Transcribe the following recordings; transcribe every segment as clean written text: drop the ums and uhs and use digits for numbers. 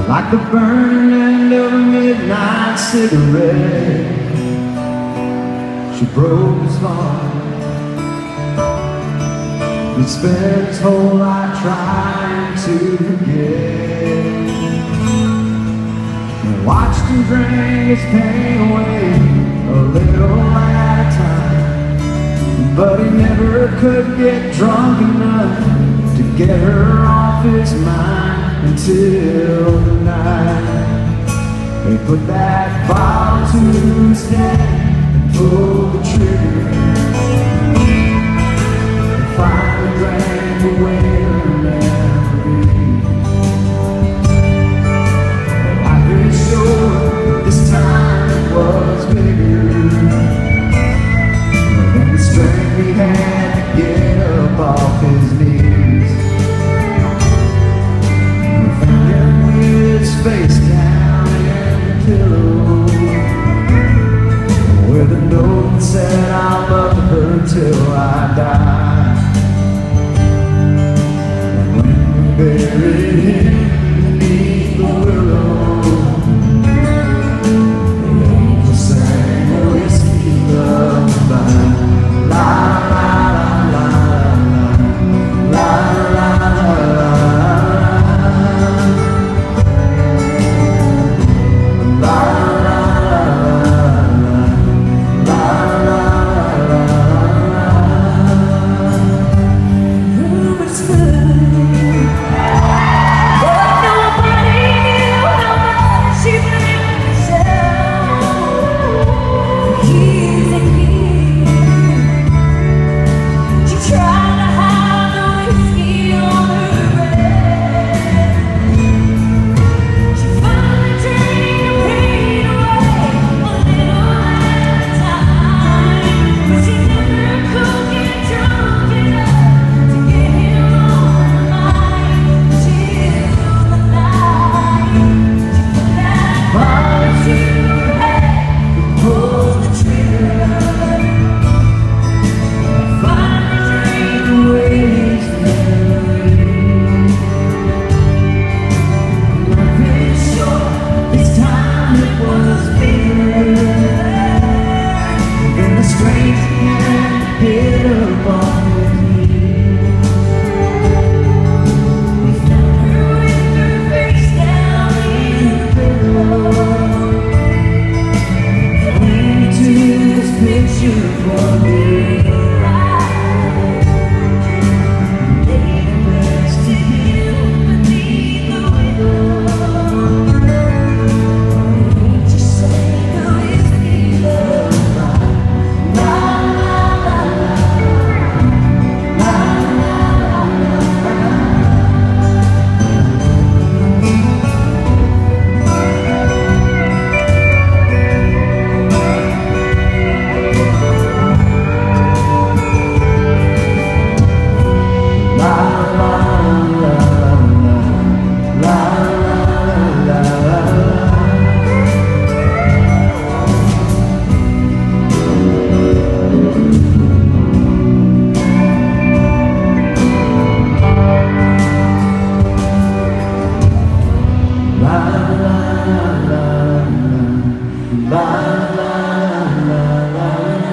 like the burning end of a midnight cigarette. She broke his heart. He spent his whole life trying to forget, and watched him drink his pain away a little at a time. But he never could get drunk enough to get her off his mind until the night he put that bottle to his head and pulled the trigger. And finally drank away her memory. Life is short, this time it was bigger than the strength he had to get up off his knees. We found him with his face down in the pillow, with a note that said, "I'll love her till I die." And when we buried him beneath the willow, the angels sang a whiskey lullaby. La la la la la la la la.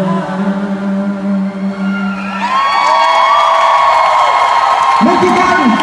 Mickey Gordon.